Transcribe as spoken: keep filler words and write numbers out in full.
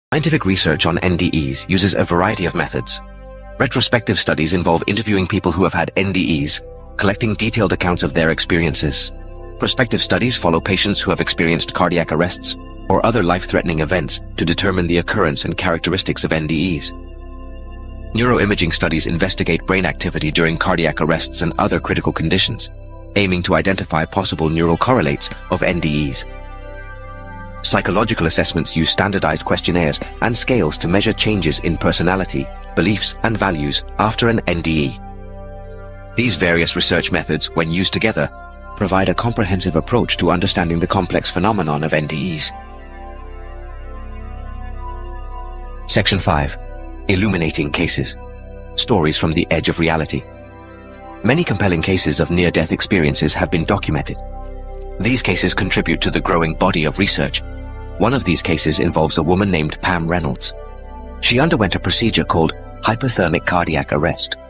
Scientific research on N D Es uses a variety of methods. Retrospective studies involve interviewing people who have had N D Es, collecting detailed accounts of their experiences. Prospective studies follow patients who have experienced cardiac arrests or other life-threatening events to determine the occurrence and characteristics of N D Es. Neuroimaging studies investigate brain activity during cardiac arrests and other critical conditions, aiming to identify possible neural correlates of N D Es. Psychological assessments use standardized questionnaires and scales to measure changes in personality, beliefs, and values after an N D E. These various research methods, when used together, provide a comprehensive approach to understanding the complex phenomenon of N D Es. Section five. Illuminating cases. Stories from the edge of reality. Many compelling cases of near-death experiences have been documented. These cases contribute to the growing body of research. One of these cases involves a woman named Pam Reynolds. She underwent a procedure called hypothermic cardiac arrest,